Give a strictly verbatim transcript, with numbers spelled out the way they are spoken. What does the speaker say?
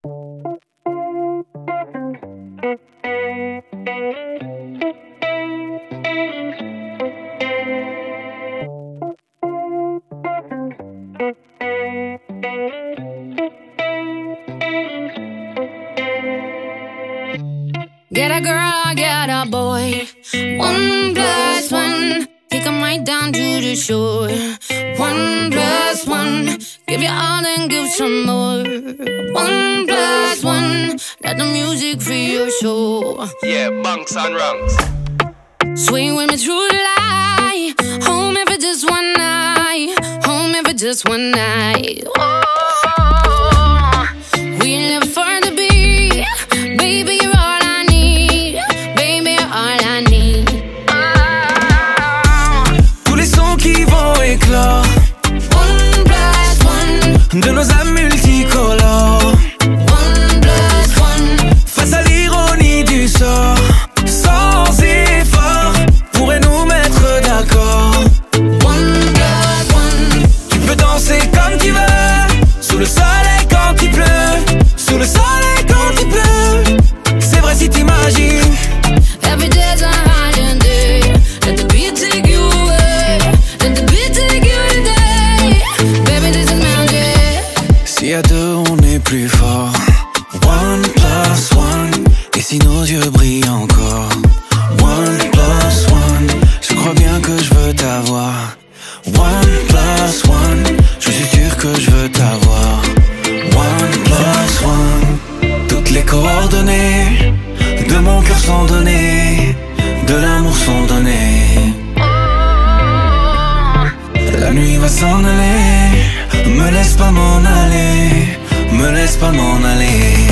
Get a girl, get a boy. One plus one, take 'em right down to the shore. One plus one, give you all and give some more. One plus one, let the music free your soul. Yeah, bunks and rungs. Swing with me through the light. Home if it's just one night. Home if it's just one night. Oh, we live for the beat. Baby, you're all I need. Baby, you're all I need. Oh. Tous les sons qui vont éclore. One plus one. De nos âmes multicolores. One plus one. Face à l'ironie du sort. Sans effort, pourrait nous mettre d'accord. One plus one. Tu peux danser comme tu veux. Sous le soleil quand il pleut. Sous le soleil quand il pleut. C'est vrai si t'imagines. Every day's a holiday. Let the beat take you away. Let the beat take you today. Baby, this is magic. Si à deux on est plus fort. One plus one. Et si nos yeux brillent encore. One plus one. Je crois bien que je veux t'avoir. One plus one. Je suis sûr que je veux t'avoir. One plus one. Toutes les coordonnées de mon cœur sont données. De l'amour sont données. La nuit va s'en aller. Me laisse pas m'en aller. Me laisse pas m'en aller.